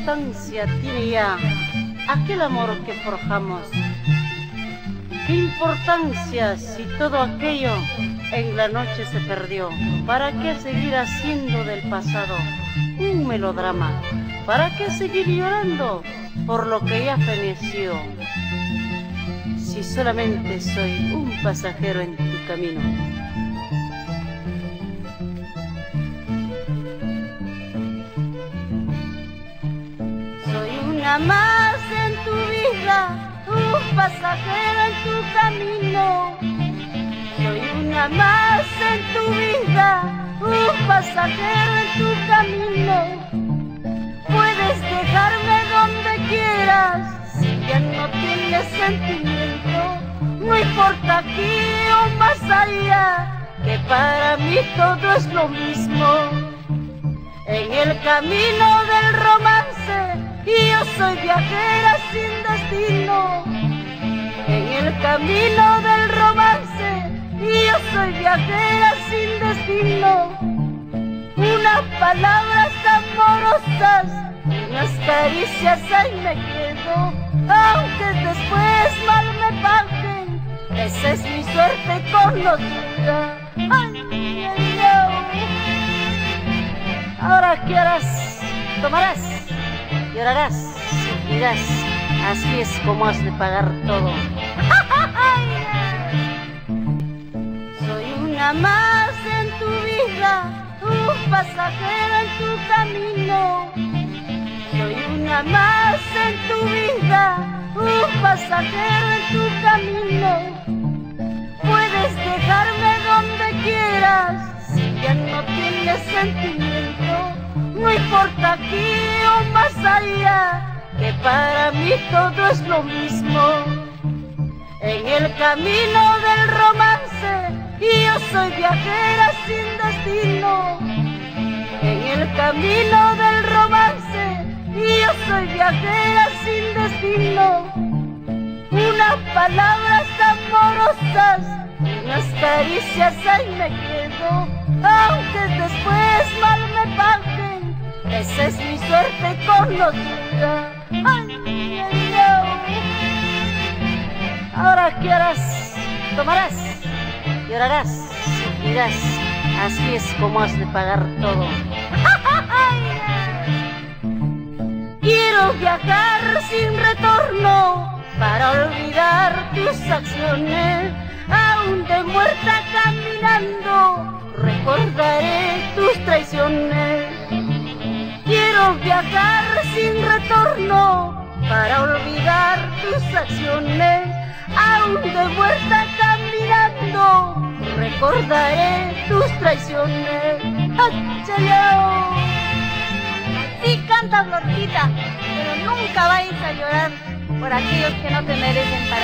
importancia tiene ya aquel amor que forjamos? ¿Qué importancia si todo aquello en la noche se perdió? ¿Para qué seguir haciendo del pasado un melodrama? ¿Para qué seguir llorando por lo que ya feneció? Si solamente soy un pasajero en tu camino. Soy una más en tu vida, un pasajero en tu camino. Soy una más en tu vida, un pasajero en tu camino. Puedes dejarme donde quieras, si ya no tienes sentimiento. No importa aquí o más allá, que para mí todo es lo mismo. En el camino del romance, y yo soy viajera sin destino. En el camino del romance, y yo soy viajera sin destino. Unas palabras amorosas, unas caricias, ahí me quedo. Aunque después mal me paguen, esa es mi suerte conocida. Ay, ay, ay. Ahora ¿qué harás? Tomarás, llorarás, sufrirás. Así es como has de pagar todo. Soy una más en tu vida, un pasajero en tu camino. Soy una más en tu vida, un pasajero en tu camino. Puedes dejarme donde quieras, si ya no tienes sentimiento. No importa aquí o más allá, que para mí todo es lo mismo. En el camino del romance, y yo soy viajera sin destino. En el camino del romance, y yo soy viajera sin destino. Unas palabras amorosas, unas caricias, ahí me quedo. Aunque después mal me paguen, esa es mi suerte conocida. Ay, ay, ay. Ahora ¿qué harás? Tomarás, llorarás, sufrirás. Así es como has de pagar todo. Quiero viajar sin retorno para olvidar tus acciones. Aún de muerta caminando, recordaré tus traiciones. Quiero viajar sin retorno para olvidar tus acciones. Aún de muerta caminando, recordaré tus traiciones. ¡Achayao! Sí cantas, Lorquita, pero nunca vayas a llorar por aquellos que no te merecen